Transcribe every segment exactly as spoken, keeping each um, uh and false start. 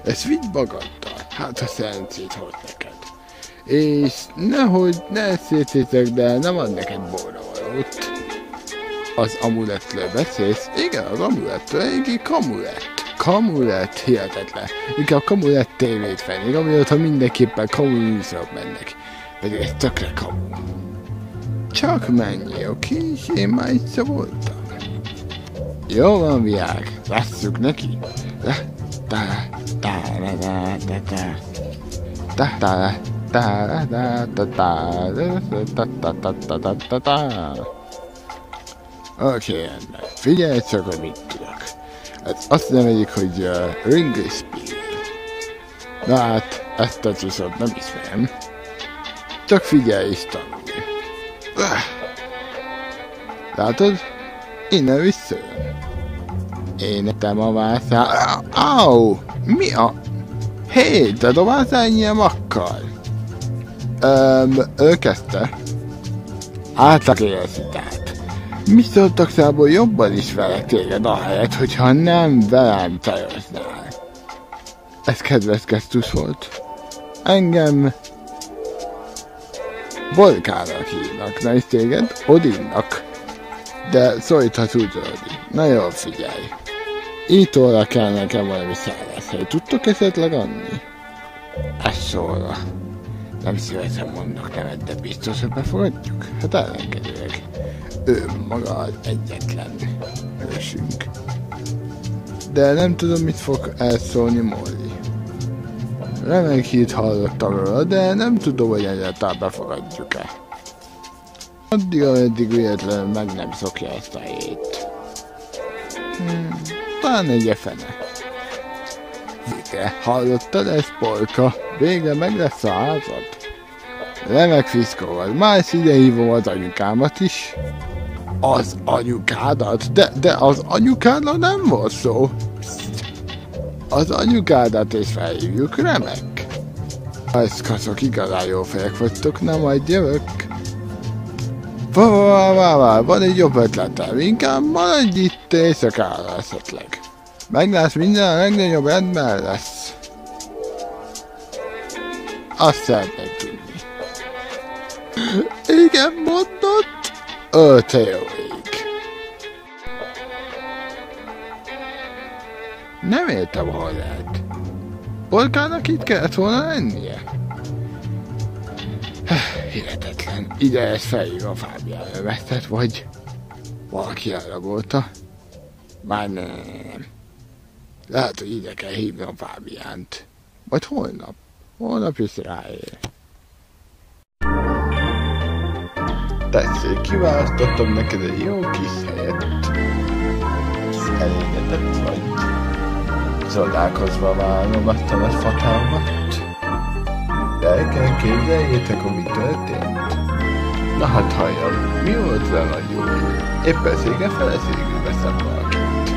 Ezt vigy magaddal, hát a szerencsét hoz neked. És nehogy ne szétszétek, de nem ad neked borra valót. Az amulettről beszélsz? Igen, az amulettről, egyik kamulett. Kamulett, hihetetlen. Inkább kamulett tévét vennék, amiatt ha mindenképpen kamulműsorok mennek. Pedig ez tökre kamu. Csak menj, oké? És én már itt voltam. Jó van, viág, vesszük neki. Ta ta ta ta ta ta ta ta ta ta ta ta. Oké, rendben. Figyelj csak, hogy mit tudok. Ez azt nevezik, hogy uh, Ringelspiel. Na hát, ezt a csiszot nem ismerem. Csak figyelj és tanulj. Látod? Innen visszajön. Én ettem a vászán... Au! Mi a... Hé, te dobálsz ennyi makkal? Öm, ő kezdte. Átlakérdezi tehát. Mi szóltak szából jobban is velek téged ahelyett, hogyha nem velem tejoznál? Ez kedves gesztus volt. Engem... Bolkának hívnak, na és téged Odinnak. De szólíthatsz úgy, Odi. Na jól figyelj. Ítóra kell nekem valami szállás. Tudtok esetleg adni? Ez szóra. Nem szívesen mondok nevet, de biztos, hogy befogadjuk? Hát ellenkezőleg. Ő maga az egyetlen hősünk. De nem tudom, mit fog elszólni Molly. Remek hírt hallottam róla, de nem tudom, hogy egyáltalán befogadjuk-e. Addig, ameddig véletlenül meg nem szokja ezt a hét. Hmm, talán egy fene. Végre, hallottad ezt, Polka? Végre meg lesz a házad? Remek fiszkó vagy, más ide hívom az anyukámat is. Az anyukádat? De, de az anyukádat nem volt szó. Pszt. Az anyukádat is felhívjuk, remek. Ha ezt kaszok, igazán jó fejek vagytok, na majd jövök. Vá, vá, vá, vá, van egy jobb ötletem, inkább maradj itt éjszakára esetleg. Meglátsz, minden a legnagyobb rendben lesz. Azt szeretnék tudni. Igen, mondod? Ó, te jó ég. Nem értem, hol lehet. Polkának itt kellett volna lennie? Hihetetlen. Ide ezt felhív a Fábián övetett, vagy valaki elragolta. Már nem, nem, nem. Lehet, hogy ide kell hívni a Fábiánt. Vagy holnap. Holnap is ráér. Tessék, kiválasztottam neked egy jó kis helyet. Elégedett vagy. Csodálkozva várom azt a nagy fatalmat. Gyerekek, képzeljétek, hogy mi történt? Na hát halljam, mi volt vele nagy jó hír? Éppen szége feleségül veszem valakit.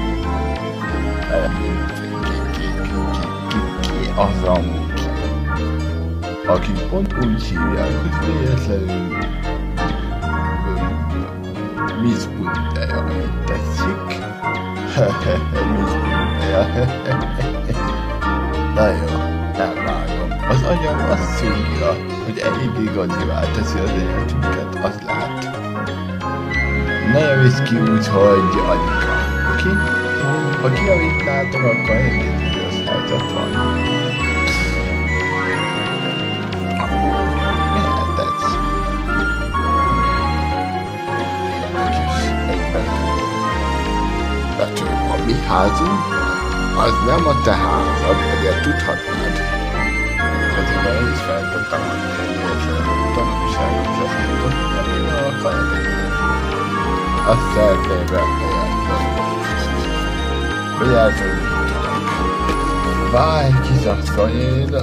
Ki az a Muki? Aki pont úgy hívják, hogy véletlenül Miss Bundeja, tetszik? Hehehe, Miss Bundeja, na jó, elvágom. Az anyám azt szúrja, hogy elég igazivá teszi az életünket, azt lát. Ne javíts ki úgy, hogy anyuka, oké? Ha kijavítnátok, akkor egész igaz helyzet van. Mi lehetett? Egyben. Becsön, a mi házunk, az nem a te házad, ezért tudhatnád. Azért én is feltettem adni, hogy véletlenül tanulságot szeszított, mert én a kajáték. Azt szeretném befolyálni. Hogy elfelejtettek. Várj, kisasszony, én...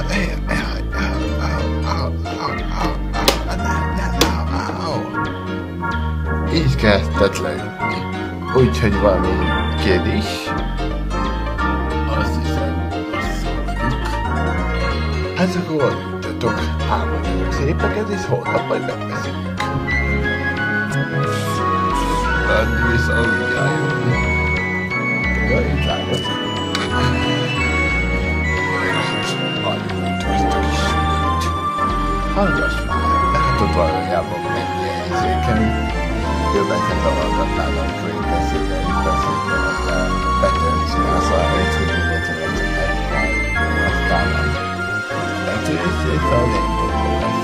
Így kezdett leütni. Úgyhogy valami kérdés. Azt hiszem, azt szóljuk. Hát akkor tudtok, háborúk szépeket, és holnap majd megbeszéljük. Addig is aludjál jól. Ja, itt látom. hallgass már, látod valójában mennyi érzékeny. Jövőket hallgatnának, hogy én beszélgeljük, beszélgeljük, de betöltsi az ahelyett, hogy mindegyeket egyben aztán betöltsi fel létolódás.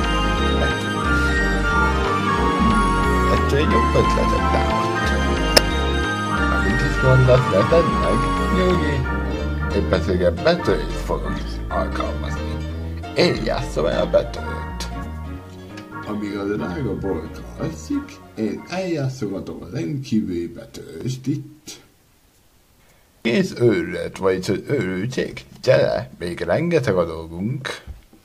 Ettől egy jobb ötletet támadt. Amit is mondasz, leted meg, nyugi. Épp ezért betöltjét fogok alkalmazni. Én játszom el a betölőt. Amíg a drága bolka alszik, én eljátszogatom a rendkívüli betölést itt. Kész őrület, vagy az őrültség? Gyere, még rengeteg a dolgunk.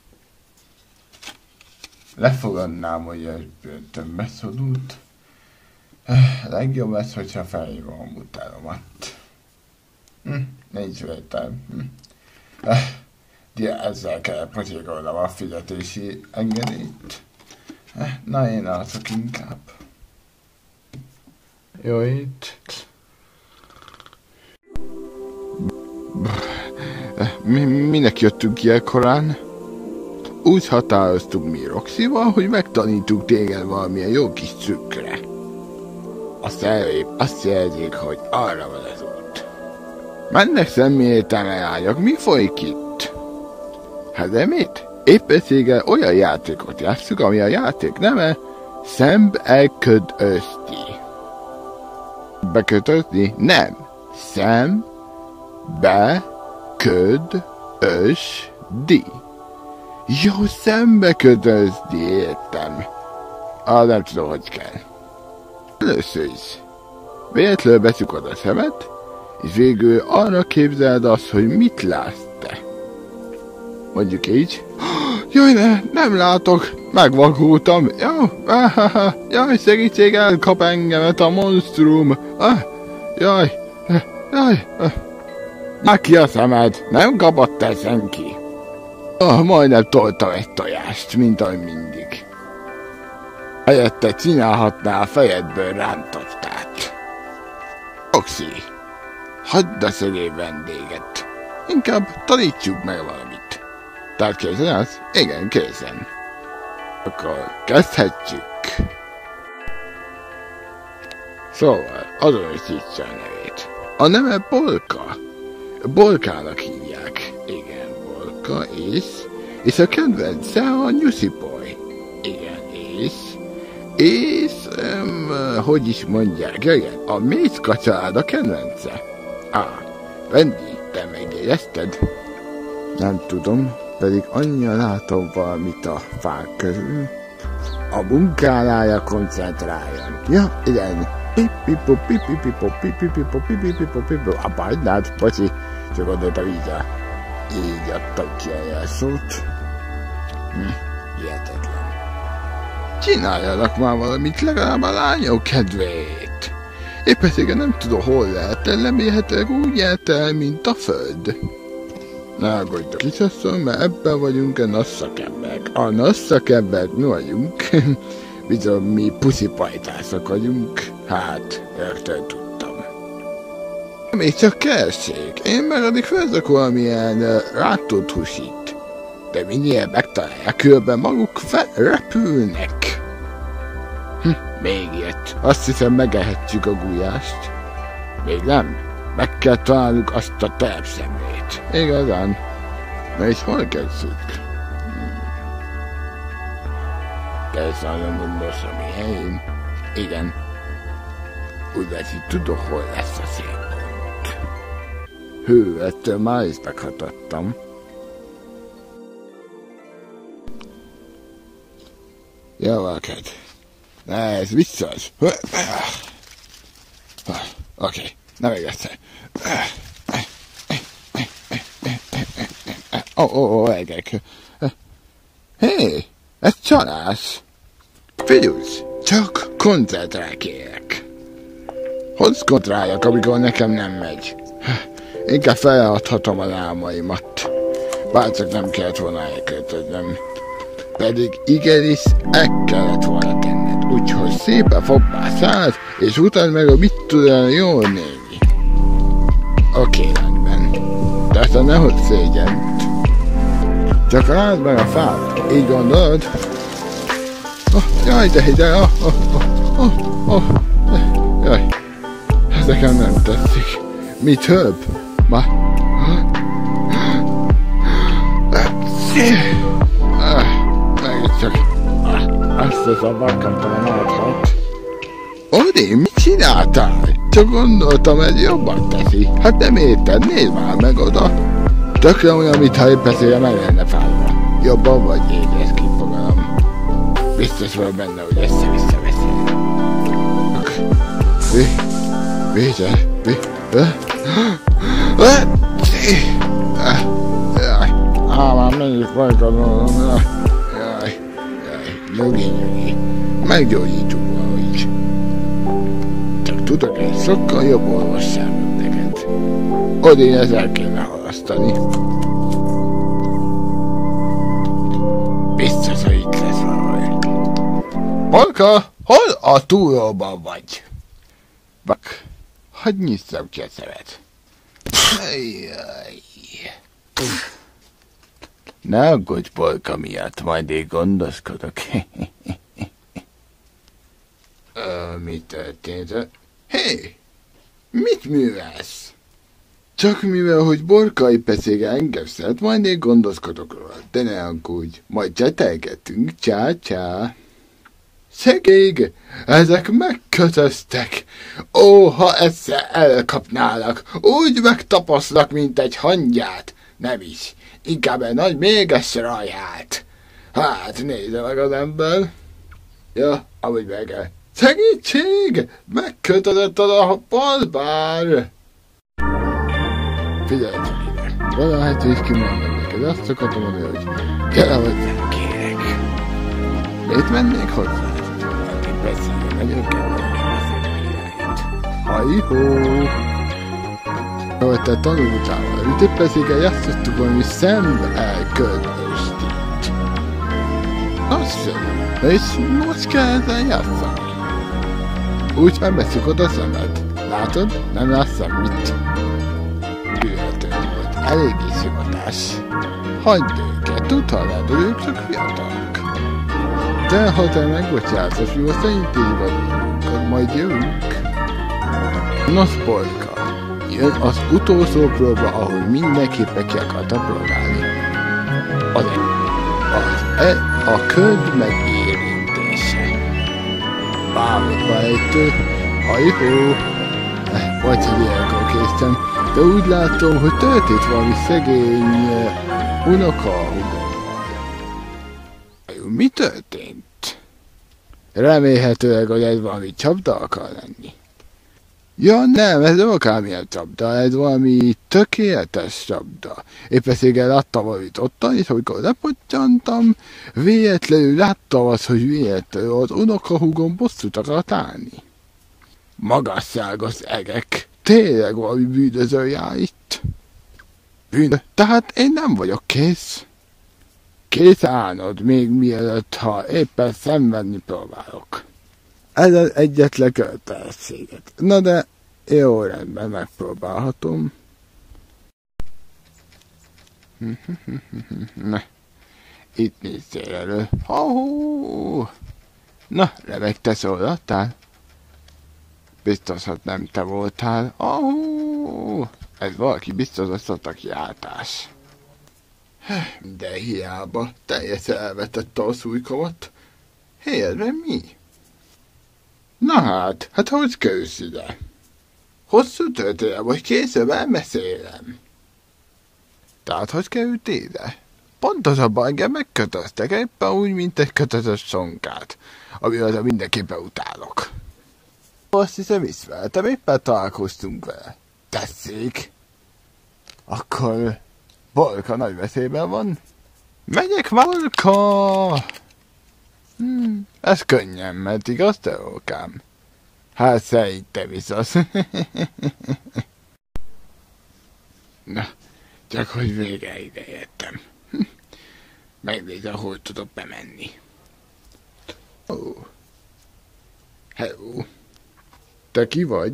Lefogadnám, hogy egy börtönbe szorult. Legjobb lesz, hogyha felhívom a mutáromat. Hm, nincs vétel. Hm. De ezzel kell pocsékolnom a fizetési engedélyt. Na, én alszok inkább. Jó, itt. Mi, minek jöttünk ilyen korán? Úgy határoztunk mi Roxival, hogy megtanítunk téged valamilyen jó kis trükkre. Azt előbb azt jelzik, hogy arra van az út. Mennek személyéten lányok, mi folyik itt? Hát de mit? Épp ezért olyan játékot játszunk, ami a játék neve Szembekötözti. Bekötözni? Nem. Szembekötözdi. Jó, szembekötözni, értem. Ah, nem tudom, hogy kell. Először is. Véletlenül beszukod a szemet, és végül arra képzeld azt, hogy mit látsz te. Mondjuk így. Jaj, ne, nem látok, megvakultam. Jó, ah, jaj, segítség, elkap engemet a monstrum. Ah, jaj, jaj. Nyák ki a szemed, nem kapott el senki. Ah, majdnem toltam egy tojást, mint ahogy mindig. Helyette csinálhatnál a fejedből rántottát. Roxy, hagyd a szegény vendéget. Inkább tanítsuk meg valamit. Tehát készen az? Igen, készen. Akkor kezdhetjük. Szóval, azonosítsa a nevét. A neve Bolka. Bolkának hívják. Igen, Bolka, és... És a kedvence a Nyuszi Boy. Igen, és... És... Um, hogy is mondják? Ja, igen, a Mécska család a kedvence. Á, Vendi, te megjegyezted? Nem tudom, pedig annyira látom valamit a fák közül. A munkálája koncentráljon. Ja, igen. Pipipo, pipipipo, pipipipo, pipipipo, pipipipo. Abba, hagynád, bocsi, csak gondoltam így a... Így adtam ki a jelszót. Hm, hihetetlen. Csináljanak már valamit, legalább a lányok kedvéért. Épp ezért nem tudom, hol lehet el, remélhetőleg úgy járt el, mint a föld. Ne aggódj, kisasszony, mert ebben vagyunk a nagy szakemberek. A nagy szakemberek mi vagyunk. Bizony, mi puszipajtászok vagyunk. Hát, rögtön tudtam. Még csak keressék. Én meg addig felzök valamilyen uh, rátott húsit. De mindjárt megtalálják, különben maguk felrepülnek. Hm, még ilyet. Azt hiszem, megehetjük a gulyást. Még nem. Meg kell találnunk azt a terepszemlét. Igazán? Na és hol kezdjük? Hmm. Persze, nem gondolsz, ami helyén. Igen. Úgy veszik, tudok, hol lesz a szélpont. Hű, ettől már is meghatottam. Jó, valaked. Ne, ez vicces. Oké, okay. Nem még egyszer. Ó, ó, ó, egek. Hé, ez csalás. Figyelj, csak koncentrálj kérek. Hogy kontráljak, amikor nekem nem megy? Inkább feladhatom az álmaimat. Bárcsak nem kellett volna elköltöznöm. Pedig igenis, el kellett volna tenned. Úgyhogy szépen fogd már szállt, és utána meg a mit tudom jól nézni. Oké, rendben. De aztán ne hozz szégyent. Csak rád meg a fát. Így gondolod? Oh, jaj, de ide, oh, oh, oh, oh, oh. Jaj, ez nekem nem tetszik. Mi több? Ma... Megint csak azt az a bakantalan áthat. Odi, mit csináltál? Csak gondoltam, ez jobban teszi. Hát nem érted, nézd már meg oda. Tökre olyan, mintha épp beszélje meg lenne fájva. Jobban vagy ébresz ki fogalom. Biztos vagy benne, hogy össze-vissza beszél. Mi? Mi? Mi? Jaj, á, már menjük folytatnom. Jaj, jaj, nyugi, nyugi. Meggyógyítsuk valahogy. Csak tudok egy sokkal jobb orvosságot neked. Odin ezzel kéne halasztani. Biztos, hogy itt lesz valahogy. Polka, hol a túróban vagy? Bak, hadd nyisszam ki a szemet. Ajjaj. Ne aggódj, Polka miatt, majd én gondoskodok. Ö, mi történt? Hé! Mit művelsz? Csak mivel, hogy Borkai Pecége engem szeret, majd én gondoskodok róla. De ne aggódj, majd csetelgetünk, csá-csá. Szegény, ezek megkötöztek. Ó, ha egyszer elkapnálak, úgy megtapaszlak, mint egy hangyát. Nem is, inkább egy nagy méges raját. Hát, nézze meg az ember. Ja, amúgy meg. Segítség! Megkötözött az a palbár! Figyelj csak ide. Valahogy így kimondom neked, azt akartam mondani, hogy gyere hozzám, kérek. Mit mennék hozzá? Aki beszéljen, nagyon kell beszélni irányt. Hajhó! Ahogy te tanultál valami, te beszélgel játszottuk valami szembe elköldöstít. Azt sem, és most kell ezzel játszani. Úgy felveszük oda a szemed. Látod? Nem látsz semmit. Bűnhető volt. Eléggé szivatás. Hagyd őket, tudhatod, hogy ők csak fiatalok. De ha te megbocsátsz, a fiú, szerint így vagyunk, majd jövünk. Nos, Polka, jön az utolsó próba, ahol mindenképpen ki akartam próbálni. Az az e, a köd megérintése. Bámodba ejtő, hajhó. Vagy, hogy ilyenkor késztem, de úgy látom, hogy történt valami szegény uh, unoka hugommal. Mi történt? Remélhetőleg, hogy ez valami csapda akar lenni. Ja nem, ez nem akármilyen csapda, ez valami tökéletes csapda. Épp ezért láttam valamit ottan, és amikor lepottyantam, véletlenül láttam azt, hogy véletlenül az unokahúgom bosszút akart állni. Magasságos egek, tényleg valami bűnöző jár itt. Bűnöző, tehát én nem vagyok kész. Kész állnod még mielőtt, ha éppen szenvedni próbálok. Ez az egyetlen kötelességet. Na de, jó rendben, megpróbálhatom. Na, itt nézzél elő. Ho-ho! Na, remek, te szólaltál? Biztos, hogy nem te voltál. Oh, ez valaki biztos, hogy szólt kiáltás. De hiába, teljesen elvetette a szújkomat. Helyedben mi? Na hát, hát hogy kerülsz ide? Hosszú történet, vagy később elmeszélem. Tehát hogy került ide? Pontosabban engem megkötöztek, éppen úgy, mint egy kötözött sonkát, amivel mindenképpen utálok. Azt hiszem ismertem, éppen találkoztunk vele. Tetszik? Akkor Polka nagy veszélyben van? Megyek, Polka! Hmm, ez könnyen ment, igaz, te rókám? Hát szerintem viszont. Na, csak hogy végre ide jöttem. Megnézem, hogy tudok bemenni. Ó. Oh. Hello. Te ki vagy?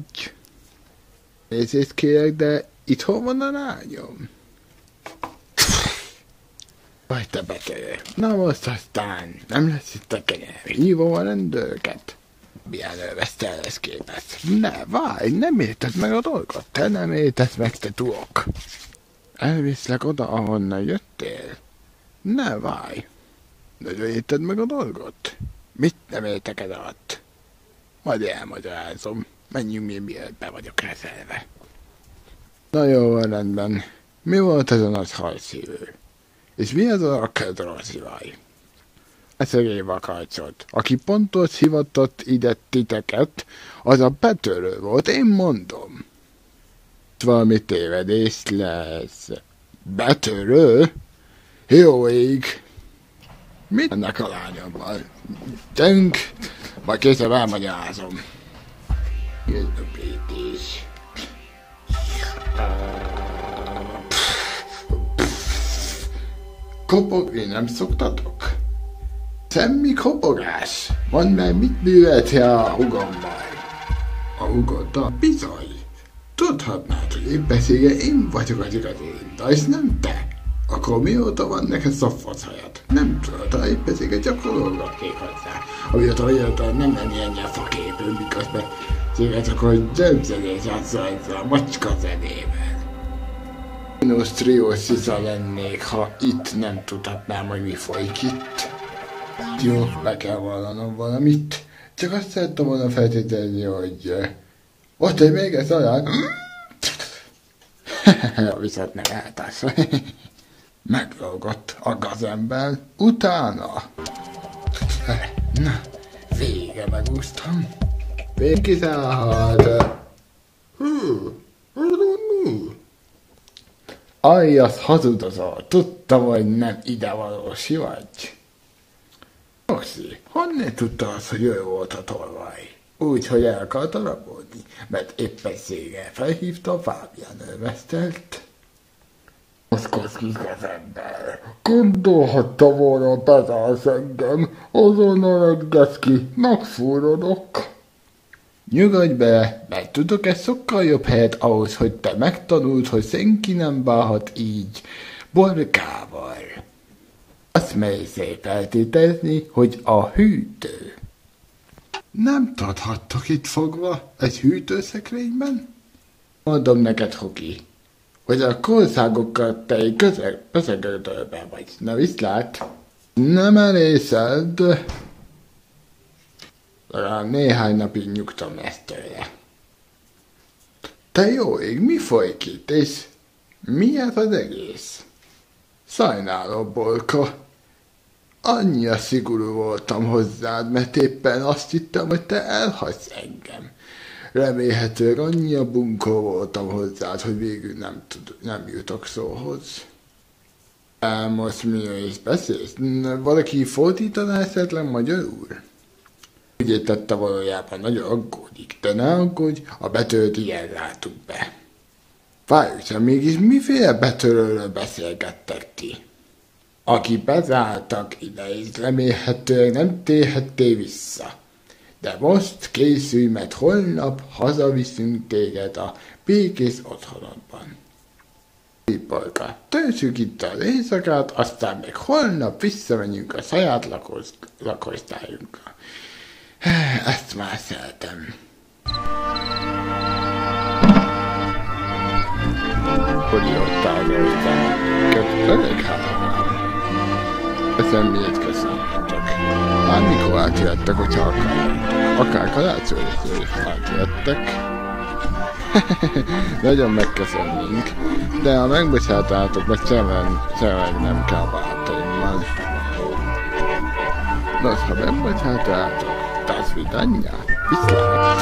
Nézést kérek, de itthon van a lányom? Vagy te betörő. Na most aztán nem lesz itt a kenyér. Hívom a rendőröket. Milyen ölvesztel lesz képes. Ne, várj, nem érted meg a dolgot. Te nem érted meg, te tuok. Elviszlek oda, ahonnan jöttél. Ne, várj. Nagyon érted meg a dolgot? Mit nem értek ez alatt? Majd elmagyarázom. Menjünk mi, mielőtt be vagyok reszelve. Na jó, van rendben. Mi volt ez a nagy hajszívő? És mi az a kedrozivaj? A szegény vakarcsot, aki pontos hivatott ide titeket, az a betörő volt, én mondom. Valami tévedés lesz. Betörő? Jó ég! Mit ennek a lányommal? Gyerünk, majd később elmagyarázom. Jöttöpítés. Kopogni nem szoktatok? Semmi kopogás. Mondd meg, mit műveltél a hugommal? A hugoddal? Bizony. Tudhatnád, hogy éppessége én vagyok az igazi Linda, és nem te. Akkor mióta van neked szoffochajad? Nem tudod, ha éppessége csak hologatnék hozzá. Amióta mióta nem lenni ennyi a faképő, miközben szépen csak hogy zsebzedés játszol ezzel a macska zenével. Minus triós szisza lennék, ha itt nem tudhatnám, hogy mi folyik itt. Jó, le kell vallanom valamit. Csak azt szerettem volna feltételezni, hogy... Ott egy még ez olyan... Viszont nem eltárs. Meglógott a gazember. Utána... Na, vége megúsztam. Végkiszállhat. Hú, hú. Aljasz, hazudozol. Tudtam, hogy nem idevalósi vagy. Roxy, honnan tudta az, hogy ő volt a tolvaj? Úgy, hogy el akart rabolni, mert éppenséggel felhívta a Fábián ölvesztelt. Moszkoszkis gazember, gondolhatta volna bezársz engem, azonnal edgetsz ki, megfúrodok. Nyugodj be, mert tudok egy sokkal jobb helyet ahhoz, hogy te megtanuld, hogy senki nem bánhat így, borkával. Azt mersz feltételezni, hogy a hűtő. Nem tarthattok itt fogva egy hűtőszekrényben? Mondom neked, Hoki, hogy a kországokkal te egy közegödölben vagy. Na viszlát? Nem elészed. Legalább néhány napig nyugtom lesz tőle. Te jó ég, mi folyik itt, és mi ez az egész? Sajnálom, Bolka. Annyira szigorú voltam hozzád, mert éppen azt hittem, hogy te elhagysz engem. Remélhetőleg annyira bunkó voltam hozzád, hogy végül nem, tud, nem jutok szóhoz. Most mi is beszélsz? Valaki fordítaná esetleg magyarul? Úgy értette, valójában nagyon aggódik, de ne aggódj, a betörőt ilyen látunk be. Várjuk, mégis miféle betörőről beszélgettek ti? Aki bezártak ide, és remélhetően nem térhettél vissza. De most készülj, mert holnap hazaviszünk téged a békés otthonodban. Polka, töltsük itt az éjszakát, aztán még holnap visszamegyünk a saját lakos, lakosztályunkra. Ezt már szeretem. Hogy ott állottam, kötődök három. Ezen miért köszönhetek? Már mikor átjöttek, hogyha akarjátok. Akár karácsonyra is átjöttek. Nagyon megköszönnénk, de ha megbocsátátok, meg szemben, szemben nem kell bátorommal. Nos, ha megbocsátátok, das vidanya, viszlát.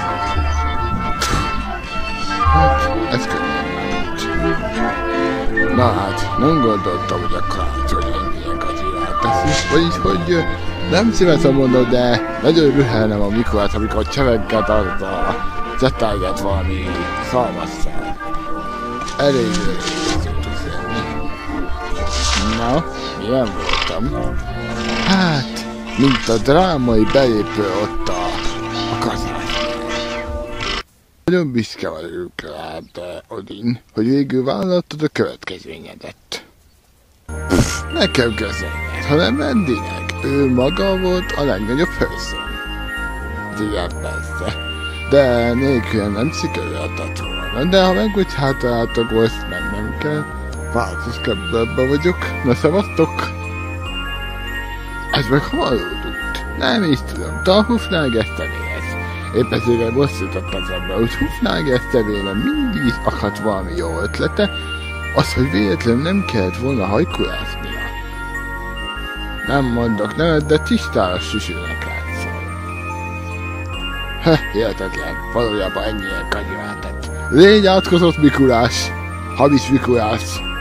Hát, ez könnyen ment. Na hát, nem gondoltam, hogy a karácsonyon milyen kacirát teszik, vagyis, hogy nem szívesen mondom, de nagyon rühelnem a Mikulát, amikor csevegget az a zetelget valami szalmasszal. Elég őszintén tudni. Na, milyen voltam? Hát, mint a drámai belépő ott a, a kazán. Nagyon büszke vagyok rád, Odin, hogy végül vállaltad a következményedet. Pff. Nekem köszönhet, hanem Mendinek. Ő maga volt a legnagyobb hőszön. Igen, persze. De nélkül nem sikerülhetett volna. De ha megbocsátjátok, azt mennem kell. Változó kedvebben vagyok. Na szevasztok! Ez meg hallódott. Nem is tudom, de a Hufnál Gesztevéhez. Épp ezért most jutott eszembe, hogy Hufnál Gesztevének mindig is akadt valami jó ötlete, az, hogy véletlenül nem kellett volna hajkulásznia. Nem mondok nevet, de tisztára süsülnek látszol. Heh, hihetetlen, valójában ennyien kanyolátett. Légy átkozott Mikulás, hamis Mikulás.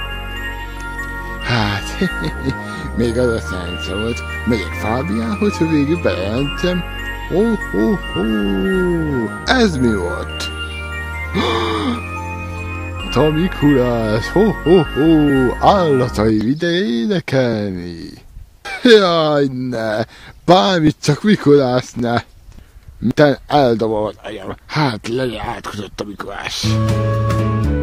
Hát, még az a szerencse volt, megyek Fábiánhoz, hogy végül bejelentem. Ó, ó, ó, ez mi volt? A Mikulás, ho, ho, ho, állataim ideje énekelni. Jaj, ne, bármit csak Mikulás, ne. Miten eldobom az agyam, hát legyen átkozott a Mikulás.